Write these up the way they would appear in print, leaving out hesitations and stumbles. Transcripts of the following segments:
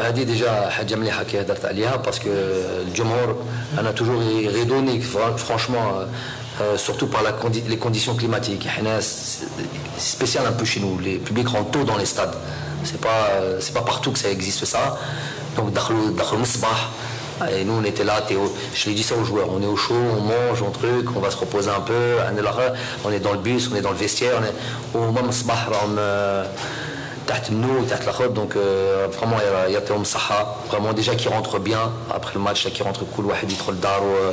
هذه ديجا حاجه مليحه كي هدرت عليها باسكو الجمهور انا توجور يغيدوني فرانشمون surtout par les conditions climatiques. C'est spécial un peu chez nous. Les publics rentrent tôt dans les stades. C'est pas partout que ça existe ça. Donc et nous on était là, je l'ai dit ça aux joueurs, on est au chaud, on mange, on truc, on va se reposer un peu, on est dans le bus, on est dans le vestiaire, au moment donc vraiment il y a vraiment déjà qui rentre bien après le match qui rentre cool واحد يدخل لدارو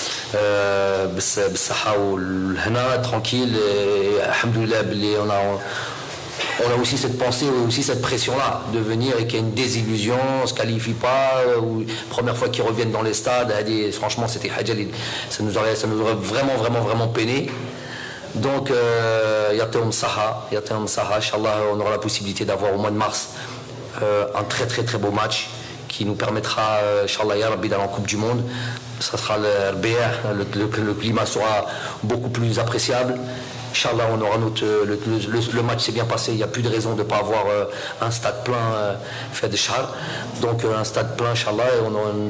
بالصحة والهنا tranquille الحمد لله باللي on a aussi cette pensée, aussi cette pression-là, de venir et qu'il y ait une désillusion, on ne se qualifie pas, ou première fois qu'ils reviennent dans les stades, franchement, c'était ça nous aurait vraiment peiné. Donc, Yateum Saha, Inch'Allah, on aura la possibilité d'avoir au mois de mars un très beau match qui nous permettra, Inch'Allah, Ya Rabbi, d'aller en Coupe du Monde. Ça sera le climat sera beaucoup plus appréciable. Inch'Allah, on aura le match s'est bien passé, il n'y a plus de raison de ne pas avoir un stade plein fait de char. Donc un stade plein, Inch'Allah, et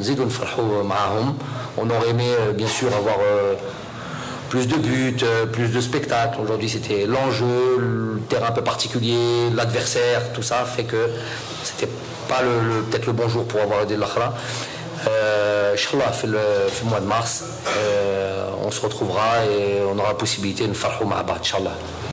on aurait aimé bien sûr avoir plus de buts, plus de spectacles. Aujourd'hui c'était l'enjeu, le terrain un peu particulier, l'adversaire, tout ça fait que c'était pas peut-être le bon jour pour avoir aidé l'Akhra. Inch'Allah, fait le mois de mars, on se retrouvera et on aura la possibilité de faire le Inch'Allah.